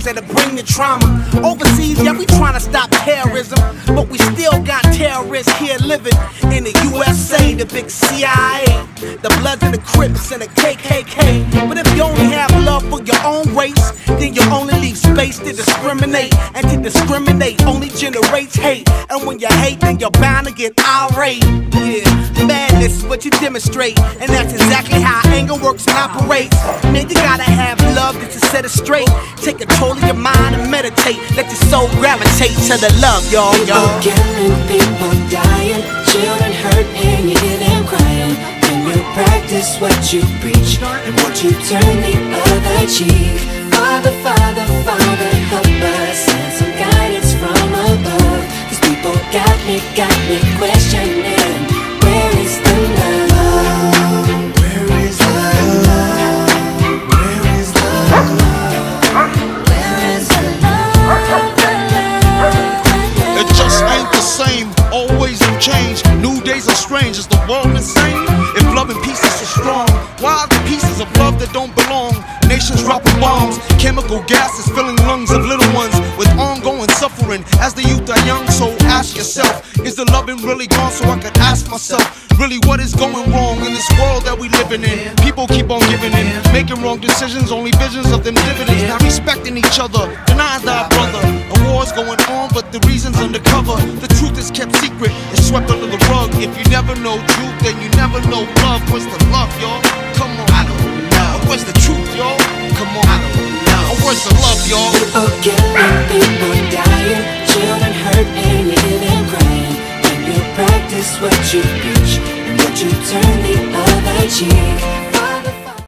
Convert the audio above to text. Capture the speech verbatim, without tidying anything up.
that'll bring the trauma. Overseas, yeah, we trying to stop terrorism, but we still got terrorists here living in the U S A, the big C I A, the Bloods and the Crips and the K K K. But if you only have love for your own race, then you only leave space to discriminate, and to discriminate only generates hate. And when you hate, then you're bound to get irate. Yeah, madness is what you demonstrate, and that's exactly how anger works and operates. Man, you gotta have love just to set it straight. Take control of your mind and meditate. Let your soul gravitate to the love, y'all, y'all. People killing, people dying, children hurt and you hear them crying. When you practice what you preach, and won't you turn the other cheek? Father, Father, Father, help us, send some guidance from above. These people got me, got me questioning, where is the love? Where is the love? Where is the love? Where is the love? The love, the love. It just ain't the same, always in change. New days are strange, is the world insane? If love and peace is so strong, why are the pieces of love that don't belong? Nations dropping bombs, chemical gases filling lungs of little ones with ongoing suffering as the youth are young. So ask yourself, is the loving really gone? So I could ask myself, really what is going wrong in this world that we living in? People keep on giving in, making wrong decisions, only visions of them dividends. Not respecting each other, denying thy brother. A war's going on, but the reason's undercover. The truth is kept secret, it's swept under the rug. If you never know truth, then you never know love. Where's the love, y'all? Come on, I don't know. Where's the truth, y'all? Come on, I don't know. Where's the love, y'all? People killing, people dying, children hurt and you hear them crying. When you practice what you preach, and won't you turn the other cheek?